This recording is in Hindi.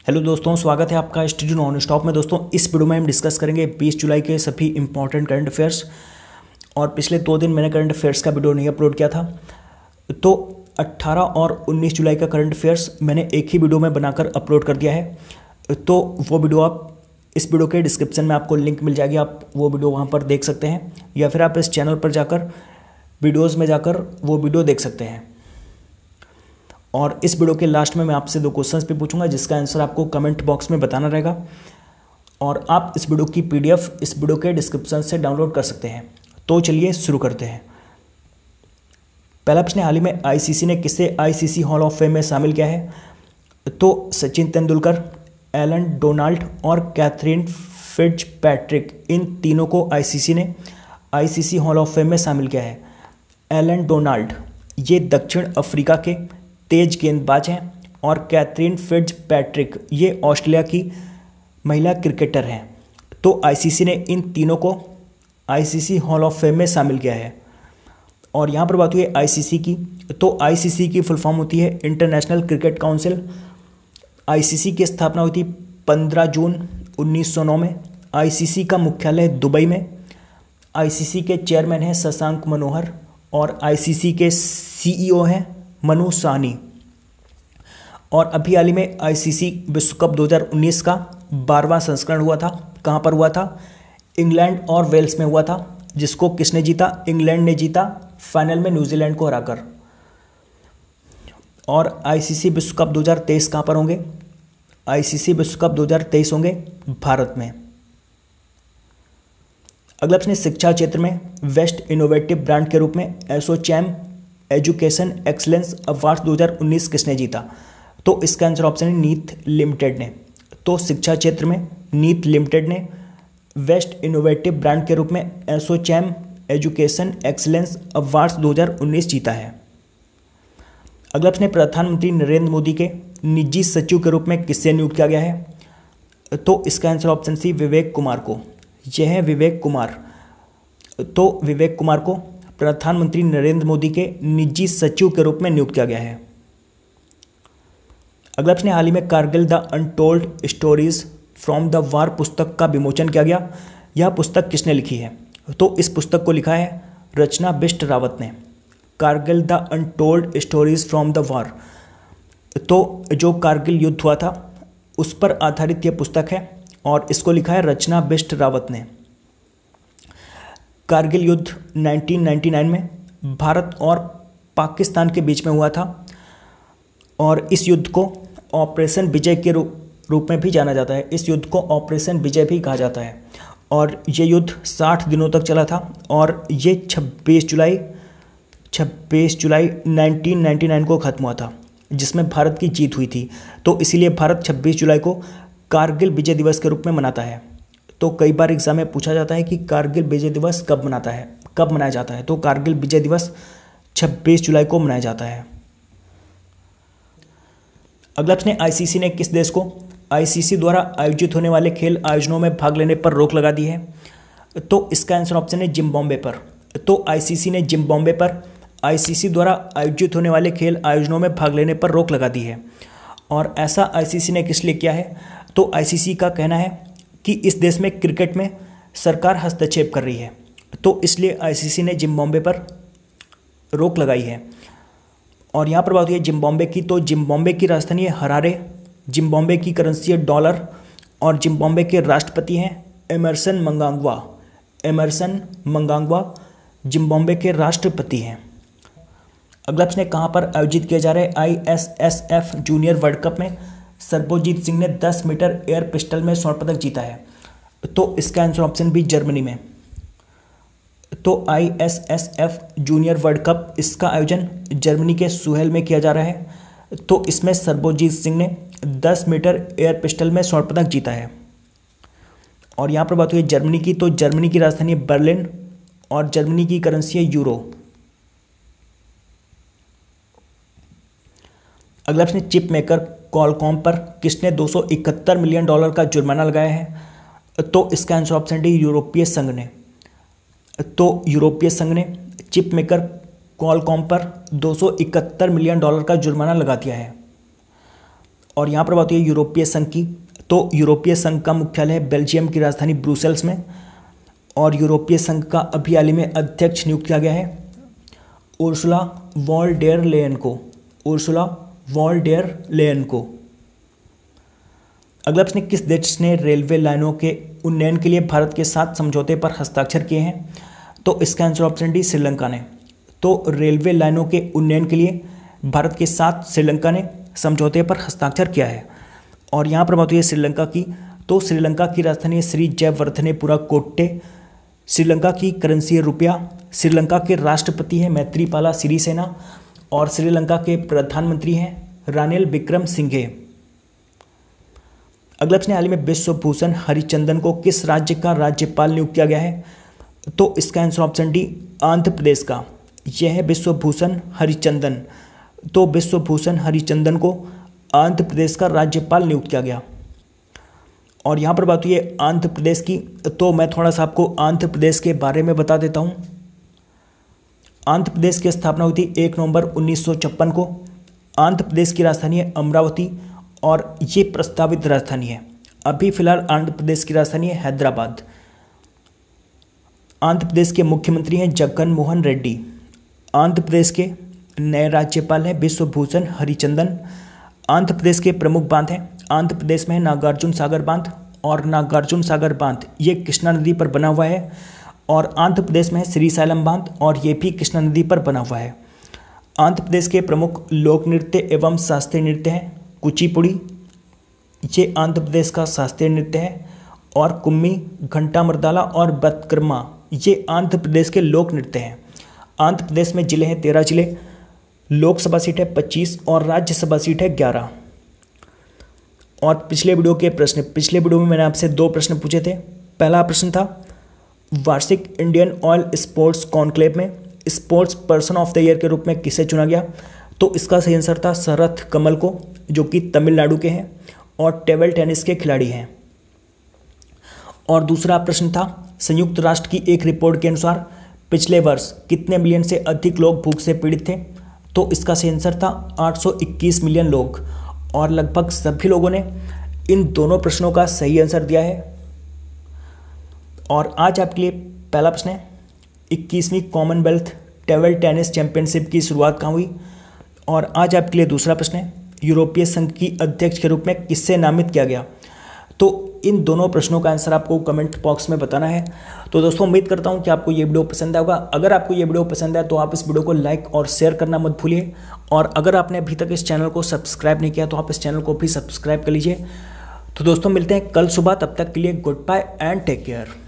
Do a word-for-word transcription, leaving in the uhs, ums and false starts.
हेलो दोस्तों, स्वागत है आपका स्टडी नॉन स्टॉप में। दोस्तों, इस वीडियो में हम डिस्कस करेंगे बीस जुलाई के सभी इंपॉर्टेंट करंट अफेयर्स। और पिछले दो दिन मैंने करंट अफेयर्स का वीडियो नहीं अपलोड किया था, तो अट्ठारह और उन्नीस जुलाई का करंट अफेयर्स मैंने एक ही वीडियो में बनाकर अपलोड कर दिया है। तो वो वीडियो आप इस वीडियो के डिस्क्रिप्शन में आपको लिंक मिल जाएगी, आप वो वीडियो वहाँ पर देख सकते हैं, या फिर आप इस चैनल पर जाकर वीडियोज़ में जाकर वो वीडियो देख सकते हैं। और इस वीडियो के लास्ट में मैं आपसे दो क्वेश्चंस भी पूछूंगा, जिसका आंसर आपको कमेंट बॉक्स में बताना रहेगा। और आप इस वीडियो की पीडीएफ इस वीडियो के डिस्क्रिप्शन से डाउनलोड कर सकते हैं। तो चलिए शुरू करते हैं। पहला प्रश्न, हाल ही में आईसीसी ने किसे आईसीसी हॉल ऑफ फेम में शामिल किया है? तो सचिन तेंदुलकर, एलन डोनाल्ड और कैथरीन फिट्जपैट्रिक, इन तीनों को आईसीसी ने आईसीसी हॉल ऑफ फेम में शामिल किया है। एलन डोनाल्ड ये दक्षिण अफ्रीका के तेज गेंदबाज हैं, और कैथरीन फिट्जपैट्रिक ये ऑस्ट्रेलिया की महिला क्रिकेटर हैं। तो आईसीसी ने इन तीनों को आईसीसी हॉल ऑफ फेम में शामिल किया है। और यहाँ पर बात हुई है आईसीसी की, तो आईसीसी की फुल फॉर्म होती है इंटरनेशनल क्रिकेट काउंसिल। आईसीसी की स्थापना हुई थी पंद्रह जून उन्नीस सौ नौ में। आईसीसी का मुख्यालय दुबई में। आईसीसी के चेयरमैन हैं शशांक मनोहर, और आईसीसी के सीईओ हैं मनु साहनी। और अभी हाल ही में आईसीसी विश्व कप दो हज़ार उन्नीस का बारहवां संस्करण हुआ था। कहाँ पर हुआ था? इंग्लैंड और वेल्स में हुआ था, जिसको किसने जीता? इंग्लैंड ने जीता, फाइनल में न्यूजीलैंड को हराकर। और आईसीसी विश्व कप दो हज़ार तेईस कहाँ पर होंगे? आईसीसी विश्व कप दो हज़ार तेईस होंगे भारत में। अगला प्रश्न, शिक्षा क्षेत्र में बेस्ट इनोवेटिव ब्रांड के रूप में एसोचैम एजुकेशन एक्सलेंस अवार्ड दो हज़ार उन्नीस किसने जीता? तो इसका आंसर ऑप्शन है नीत लिमिटेड ने। तो शिक्षा क्षेत्र में नीत लिमिटेड ने बेस्ट इनोवेटिव ब्रांड के रूप में एसोचैम एजुकेशन एक्सलेंस अवार्ड दो हज़ार उन्नीस जीता है। अगला प्रश्न, प्रधानमंत्री नरेंद्र मोदी के निजी सचिव के रूप में किससे नियुक्त किया गया है? तो इसका answer option C Vivek Kumar को। यह है विवेक कुमार। तो विवेक कुमार को प्रधानमंत्री नरेंद्र मोदी के निजी सचिव के रूप में नियुक्त किया गया है। अगला प्रश्न, हाल ही में Kargil the untold stories from the war पुस्तक का विमोचन किया गया। यह पुस्तक किसने लिखी है? तो इस पुस्तक को लिखा है रचना बिष्ट रावत ने। Kargil the untold stories from the war, तो जो कारगिल युद्ध हुआ था उस पर आधारित यह पुस्तक है, और इसको लिखा है रचना बिष्ट रावत ने। कारगिल युद्ध उन्नीस सौ निन्यानवे में भारत और पाकिस्तान के बीच में हुआ था, और इस युद्ध को ऑपरेशन विजय के रूप में भी जाना जाता है। इस युद्ध को ऑपरेशन विजय भी कहा जाता है। और ये युद्ध साठ दिनों तक चला था, और ये छब्बीस जुलाई छब्बीस जुलाई उन्नीस सौ निन्यानवे को ख़त्म हुआ था, जिसमें भारत की जीत हुई थी। तो इसीलिए भारत छब्बीस जुलाई को कारगिल विजय दिवस के रूप में मनाता है। तो कई बार एग्जाम में पूछा जाता है कि कारगिल विजय दिवस कब मनाता है कब मनाया जाता है तो कारगिल विजय दिवस छब्बीस जुलाई को मनाया जाता है। अगला प्रश्न, आईसीसी ने किस देश को आईसीसी द्वारा आयोजित होने वाले खेल आयोजनों में भाग लेने पर रोक लगा दी है? तो इसका आंसर ऑप्शन है जिम्बाब्वे पर। तो आईसीसी ने जिम्बाब्वे पर आईसीसी द्वारा आयोजित होने वाले खेल आयोजनों में भाग लेने पर रोक लगा दी है। और ऐसा आईसीसी ने किस लिए किया है? तो आईसीसी का कहना है कि इस देश में क्रिकेट में सरकार हस्तक्षेप कर रही है, तो इसलिए आईसीसी ने जिम्बाब्वे पर रोक लगाई है। और यहाँ पर बात हुई है जिम्बाब्वे की, तो जिम्बाब्वे की राजधानी है हरारे, जिम्बाब्वे की करेंसी है डॉलर, और जिम्बाब्वे के राष्ट्रपति हैं Emmerson Mnangagwa. Emmerson Mnangagwa Zimbabwe के राष्ट्रपति हैं। अगला प्रश्न, कहाँ पर आयोजित किया जा रहा है आईएसएसएफ जूनियर वर्ल्ड कप में सर्वोजीत सिंह ने दस मीटर एयर पिस्टल में स्वर्ण पदक जीता है? तो इसका आंसर ऑप्शन बी जर्मनी में। तो आईएसएसएफ जूनियर वर्ल्ड कप, इसका आयोजन जर्मनी के सुहेल में किया जा रहा है। तो इसमें सर्वोजीत सिंह ने दस मीटर एयर पिस्टल में स्वर्ण पदक जीता है। और यहाँ पर बात हुई जर्मनी की, तो जर्मनी की राजधानी है बर्लिन, और जर्मनी की करेंसी है यूरो। अगला प्रश्न, चिप मेकर क्वालकॉम पर किसने दो सौ इकहत्तर मिलियन डॉलर का जुर्माना लगाया है? तो इसका आंसर ऑप्शन डी यूरोपीय संघ ने। तो यूरोपीय संघ ने चिप मेकर क्वालकॉम पर दो सौ इकहत्तर मिलियन डॉलर का जुर्माना लगा दिया है। और यहाँ पर बात हुई है यूरोपीय संघ की, तो यूरोपीय संघ का मुख्यालय है बेल्जियम की राजधानी ब्रुसेल्स में, और यूरोपीय संघ का अभी हाल ही में अध्यक्ष नियुक्त किया गया है उर्सुला वॉन डेर लेयन को, उर्सुला वॉन डेर लेयन को। अगला प्रश्न, किस देश ने रेलवे लाइनों के उन्नयन के लिए भारत के साथ समझौते पर हस्ताक्षर किए हैं? तो इसका आंसर ऑप्शन डी श्रीलंका ने। तो रेलवे लाइनों के उन्नयन के लिए भारत के साथ श्रीलंका ने समझौते पर हस्ताक्षर किया है। और यहाँ पर बात हुई है श्रीलंका की, तो श्रीलंका की राजधानी है श्री जयवर्धनेपुरा कोट्टे, श्रीलंका की करेंसी है रुपया, श्रीलंका के राष्ट्रपति हैं मैत्रीपाला सिरिसेना, और श्रीलंका के प्रधानमंत्री हैं रानिल विक्रमसिंघे। अगला प्रश्न, हाल ही में विश्व भूषण हरिचंदन को किस राज्य का राज्यपाल नियुक्त किया गया है? तो इसका answer option D Andhra Pradesh का। यह है विश्व भूषण हरिचंदन, तो विश्व भूषण हरिचंदन को आंध्र प्रदेश का राज्यपाल नियुक्त किया गया। और यहाँ पर बात हुई है आंध्र प्रदेश की, तो मैं थोड़ा सा आपको आंध्र प्रदेश के बारे में बता देता हूँ। आंध्र प्रदेश की स्थापना हुई थी एक नवंबर उन्नीस सौ छप्पन को। आंध्र प्रदेश की राजधानी है अमरावती, और ये प्रस्तावित राजधानी है। अभी फिलहाल आंध्र प्रदेश की राजधानी है हैदराबाद। आंध्र प्रदेश के मुख्यमंत्री हैं जगन मोहन रेड्डी। आंध्र प्रदेश के नए राज्यपाल हैं विश्व भूषण हरिचंदन। आंध्र प्रदेश के प्रमुख बांध हैं, आंध्र प्रदेश में है नागार्जुन सागर बांध, और नागार्जुन सागर बांध ये कृष्णा नदी पर बना हुआ है। और आंध्र प्रदेश में है श्रीशैलम बांध, और ये भी कृष्णा नदी पर बना हुआ है। आंध्र प्रदेश के प्रमुख लोक नृत्य एवं शास्त्रीय नृत्य हैं कुचिपुड़ी, ये आंध्र प्रदेश का शास्त्रीय नृत्य है, और कुम्मी, घंटा मर्दाला और बतकर्मा ये आंध्र प्रदेश के लोक नृत्य हैं। आंध्र प्रदेश में जिले हैं तेरह जिले, लोकसभा सीट है पच्चीस और राज्यसभा सीट है ग्यारह। और पिछले वीडियो के प्रश्न, पिछले वीडियो में मैंने आपसे दो प्रश्न पूछे थे। पहला प्रश्न था वार्षिक इंडियन ऑयल स्पोर्ट्स कॉन्क्लेव में sportsperson of the year के रूप में किसे चुना गया? तो इसका सही आंसर था शरथ कमल को, जो कि तमिलनाडु के हैं और टेबल टेनिस के खिलाड़ी हैं। और दूसरा प्रश्न था संयुक्त राष्ट्र की एक रिपोर्ट के अनुसार पिछले वर्ष कितने मिलियन से अधिक लोग भूख से पीड़ित थे? तो इसका सही आंसर था आठ सौ इक्कीस मिलियन लोग, और लगभग सभी लोगों ने इन दोनों प्रश्नों का सही आंसर दिया है। और आज आपके लिए पहला प्रश्न है इक्कीसवीं कॉमनवेल्थ टेबल टेनिस चैंपियनशिप की शुरुआत कहाँ हुई? और आज आपके लिए दूसरा प्रश्न है यूरोपीय संघ की अध्यक्ष के रूप में किससे नामित किया गया? तो इन दोनों प्रश्नों का आंसर आपको कमेंट बॉक्स में बताना है। तो दोस्तों उम्मीद करता हूं कि आपको ये वीडियो पसंद आएगा। अगर आपको ये वीडियो पसंद आए तो आप इस वीडियो को लाइक और शेयर करना मत भूलिए, और अगर आपने अभी तक इस चैनल को सब्सक्राइब नहीं किया तो आप इस चैनल को भी सब्सक्राइब कर लीजिए। तो दोस्तों मिलते हैं कल सुबह, तब तक के लिए goodbye and take care.